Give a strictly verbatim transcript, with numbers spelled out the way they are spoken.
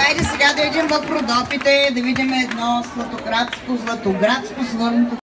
Хайде сега да идем в Родопите, да видим едно Златоградско, Златоградско свърнато